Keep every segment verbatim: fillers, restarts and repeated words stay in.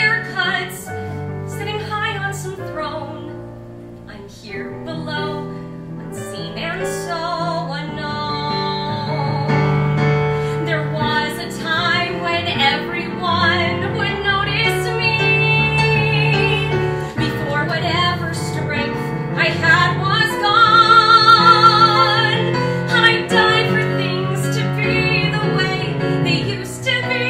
haircuts, sitting high on some throne. I'm here below, unseen and so unknown. There was a time when everyone would notice me, before whatever strength I had was gone. I'd die for things to be the way they used to be,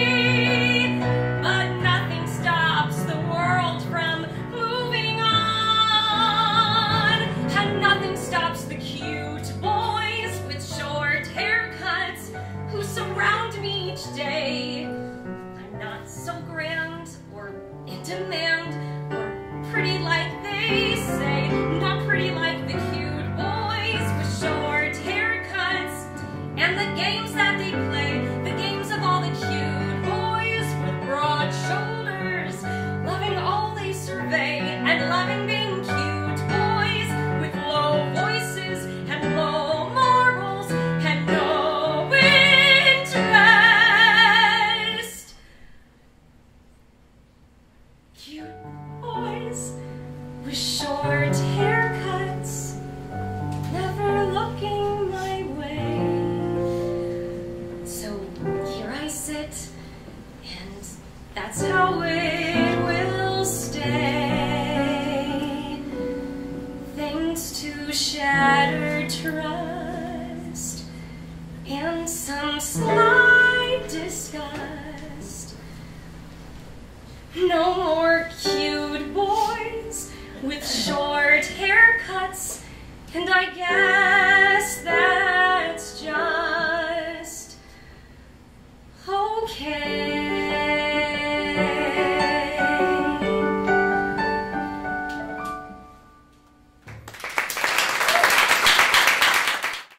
but nothing stops the world from moving on, and nothing stops the cute boys with short haircuts who surround me each day. I'm not so grand or in demand or pretty like they say, not pretty like the cute boys with short haircuts and the games that they play, the games of all the cute boys with broad shoulders, loving all they survey and loving being cute boys with low voices and low morals and no interest. Cute boys with short haircuts, never looking my way. So here I sit, and that's how it will stay. Thanks to shattered trust and some slight disgust, no more